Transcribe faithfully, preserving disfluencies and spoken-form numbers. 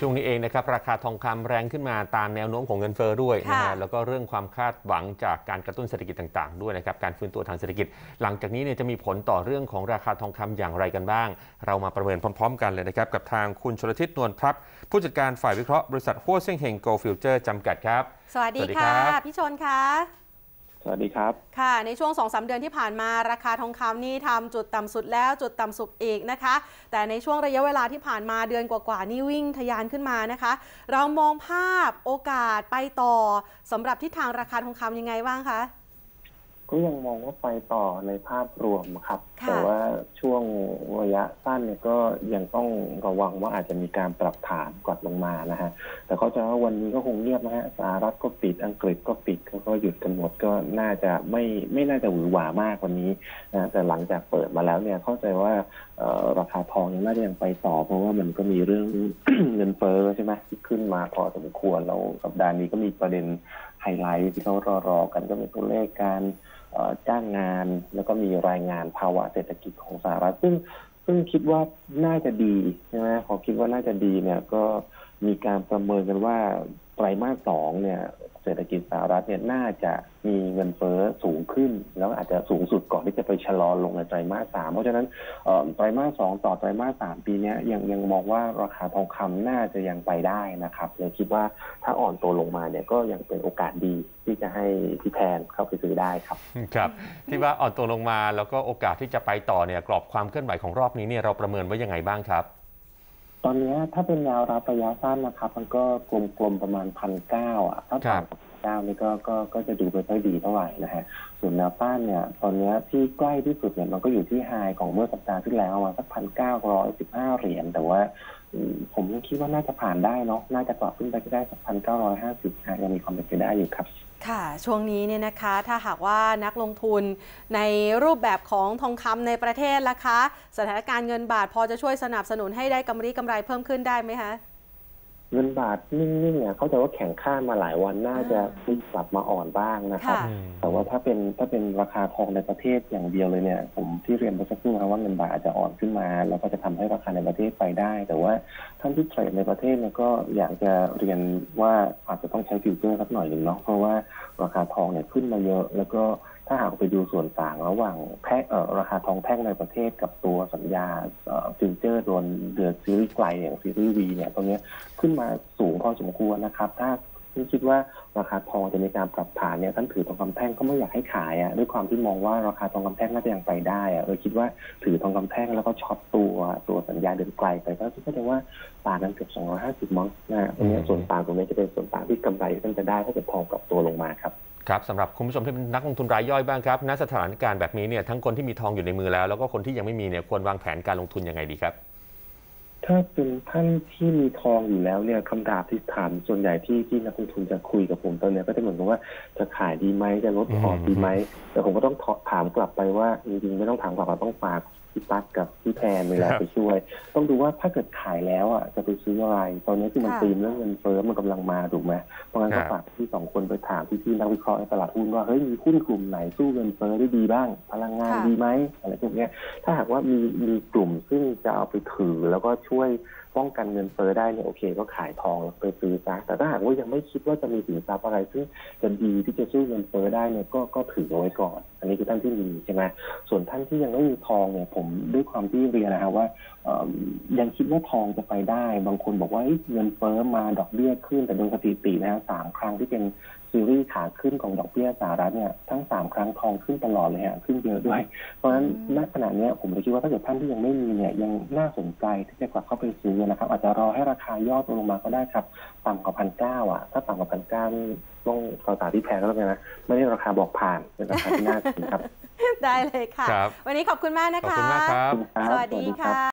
ช่วงนี้เองนะครับราคาทองคำแรงขึ้นมาตามแนวโน้มของเงินเฟ้อด้วยนะฮะแล้วก็เรื่องความคาดหวังจากการกระตุ้นเศรษฐกิจต่างๆด้วยนะครับการฟื้นตัวทางเศรษฐกิจหลังจากนี้เนี่ยจะมีผลต่อเรื่องของราคาทองคำอย่างไรกันบ้างเรามาประเมินพร้อมๆกันเลยนะครับกับทางคุณชลทิศนวลพลับผู้จัดการฝ่ายวิเคราะห์บริษัทฮั่วเซ่งเฮงโกลด์ฟิวเจอร์จำกัดครับสวัสดีค่ะพี่ชนค่ะสวัสดีครับค่ะในช่วง สองถึงสาม เดือนที่ผ่านมาราคาทองคำนี่ทำจุดต่ำสุดแล้วจุดต่ำสุดอีกนะคะแต่ในช่วงระยะเวลาที่ผ่านมาเดือนกว่าๆนี่วิ่งทะยานขึ้นมานะคะเรามองภาพโอกาสไปต่อสำหรับทิศทางราคาทองคำยังไงบ้างคะก็ยังมองว่าไปต่อในภาพรวมครับแต่ว่าช่วงระยะสั้นเนี่ยก็ยังต้องระวังว่าอาจจะมีการปรับฐานกลับลงมานะฮะแต่เขาจะว่าวันนี้ก็คงเงียบนะฮะสหรัฐก็ปิดอังกฤษก็ปิดเขาก็หยุดกันหมดก็น่าจะไม่ไม่น่าจะหวือหวามากวันนี้นะแต่หลังจากเปิดมาแล้วเนี่ยเข้าใจว่าราคาทองยังน่าจะยังไปต่อเพราะว่ามันก็มีเรื่อง เงินเฟ้อใช่ไหมที่ขึ้นมาพอสมควรแล้วสัปดาห์นี้ก็มีประเด็นไฮไลท์ที่เขารอๆกันก็มีตัวเลขการจ้างงานแล้วก็มีรายงานภาวะเศรษฐกิจของสหรัฐซึ่งซึ่งคิดว่าน่าจะดีใช่ไหมพอคิดว่าน่าจะดีเนี่ยก็มีการประเมินกันว่าไตรมาสสองเนี่ยเศรษฐกิจสหรัฐเนี่ยน่าจะมีเงินเฟ้อสูงขึ้นแล้วอาจจะสูงสุดก่อนที่จะไปชะลอลงในไตรมาสสามเพราะฉะนั้นไตรมาสสองต่อไตรมาสสามปีนี้ยังยังมองว่าราคาทองคำน่าจะยังไปได้นะครับเลยคิดว่าถ้าอ่อนตัวลงมาเนี่ยก็ยังเป็นโอกาสดีที่จะให้พี่แทนเข้าไปซื้อได้ครับครับที่ว่าอ่อนตัวลงมาแล้วก็โอกาสที่จะไปต่อเนี่ยกรอบความเคลื่อนไหวของรอบนี้เนี่ยเราประเมินไว้ยังไงบ้างครับตอนนี้ถ้าเป็นแนวรับระยะสั้นนะครับมันก็กลมๆประมาณพันเก้าอ่ะถ้าต่ำกว่าเก้านี่ก็ก็ก็จะดูไม่ค่อยดีเท่าไหร่นะฮะส่วนแนวต้านเนี่ยตอนนี้ที่ใกล้ที่สุดเนี่ยมันก็อยู่ที่ไฮของเมื่อสัปดาห์ที่แล้วมาสักพันเก้าร้อยสิบห้าเหรียญแต่ว่าผมคิดว่าน่าจะผ่านได้เนาะน่าจะกลับขึ้นไปได้สักพันเก้าร้อยห้าสิบยังมีความเป็นไปได้อยู่ครับค่ะช่วงนี้เนี่ยนะคะถ้าหากว่านักลงทุนในรูปแบบของทองคำในประเทศล่ะคะสถานการณ์เงินบาทพอจะช่วยสนับสนุนให้ได้กำไรกำไรเพิ่มขึ้นได้ไหมคะเงินบาทนิ่งๆเนี่ยเขาจะว่าแข็งค่ามาหลายวันน่าจะกลับมาอ่อนบ้างนะครับแต่ว่าถ้าเป็นถ้าเป็นราคาทองในประเทศอย่างเดียวเลยเนี่ยผมที่เรียนไปสักครู่นะว่าเงินบาทอาจจะอ่อนขึ้นมาแล้วก็จะทำให้ราคาในประเทศไปได้แต่ว่าท่านที่เทรดในประเทศเนี่ยก็อยากจะเรียนว่าอาจจะต้องใช้ฟิวเจอร์สักหน่อยหนึ่งเนาะเพราะว่าราคาทองเนี่ยขึ้นมาเยอะแล้วก็ถ้าหากไปดูส่วนต่างระหว่างแท่งราคาทองแท่งในประเทศกับตัวสัญญาฟิวเจอร์โดนเดือดซีรีส์ไกลอย่างซีรีส์วีเนี่ยตรงนี้ขึ้นมาสูงพอสมควรนะครับถ้าท่านคิดว่าราคาทองจะมีการปรับฐานเนี่ยท่านถือทองคำแท่งก็ไม่อยากให้ขายอ่ะด้วยความที่มองว่าราคาทองคำแท่งน่าจะยังไปได้อ่ะเลยคิดว่าถือทองคำแท่งแล้วก็ช็อตตัวตัวสัญญาเดินไกลไปก็คิดว่าต่างกันเกือบสองร้อยห้าสิบมั้งนะตรงนี้ส่วนต่างตรงนี้จะเป็นส่วนต่างที่กำไรท่านจะได้ถ้าเกิดทองกลับตัวลงมาครับครับสำหรับคุณผู้ชมที่เป็นนักลงทุนรายย่อยบ้างครับณสถานการณ์แบบนี้เนี่ยทั้งคนที่มีทองอยู่ในมือแล้วแล้วก็คนที่ยังไม่มีเนี่ยควรวางแผนการลงทุนยังไงดีครับถ้าเป็นท่านที่มีทองอยู่แล้วเนี่ยคำถามที่ถามส่วนใหญ่ที่ที่นักลงทุนจะคุยกับผมตอนนี้ก็จะเหมือนกับว่าจะขายดีไหมจะลดพอร์ตดีไหมแต่ผมก็ต้องถามกลับไปว่าจริงๆไม่ต้องถามกลับมาต้องฝากพี่ปั๊กกับพี่แทนเวลาไปช่วยต้องดูว่าถ้าเกิดขายแล้วอ่ะจะไปซื้ออะไรตอนนี้ที่มันตีมเรื่องเงินเฟ้อมันกำลังมาถูกไหมเพราะงั้นก็ฝากพี่สองคนไปถามพี่ๆนักวิเคราะห์ในตลาดหุ้นว่าเฮ้ยมีหุ้นกลุ่มไหนสู้เงินเฟ้อได้ดีบ้างพลังงานดีไหมอะไรพวกนี้ถ้าหากว่ามีมีกลุ่มซึ่งจะเอาไปถือแล้วก็ช่วยป้องกันเงินเฟ้อได้เนี่ยโอเคก็ขายทองแล้วไปซื้อซะแต่ถ้าหากว่ายังไม่คิดว่าจะมีสินทรัพย์อะไรซึ่งจะดีที่จะสู้เงินเฟ้อได้เนี่ยก็ก็ถือเอาไว้ก่อนอันนี้คือท่านที่มีใช่ไหมส่วนท่านที่ยังไม่มีทองเนี่ยผมด้วยความที่เรียนนะครับว่ายังคิดว่าทองจะไปได้บางคนบอกว่าเงินเฟ้อมาดอกเบี้ยขึ้นแต่โดยสถิติแล้วสามครั้งที่เป็นซีรีส์ขาขึ้นของดอกเบี้ยสหรัฐเนี่ยทั้งสามครั้งทองขึ้นตลอดเลยฮะขึ้นเยอะด้วยเพราะฉะนั้นณขณะนี้ผมเลยคิดว่าถ้าเกิดท่านที่ยังไม่มีเนี่ยยังน่าสนใจที่จะกลับเข้าไปซื้อนะครับอาจจะรอให้ราคาย่อตัวลงมาก็ได้ครับต่ำกว่าพันเก้าอ่ะถ้าต่ำกว่าพันเก้าต้องต่อตาที่แพงก็แล้วกันนะไม่ได้ราคาบอกผ่านเป็นราคาที่น่าซื้อครับได้เลยค่ะวันนี้ขอบคุณมากนะคะขอบคุณมากครับสวัสดีค่ะ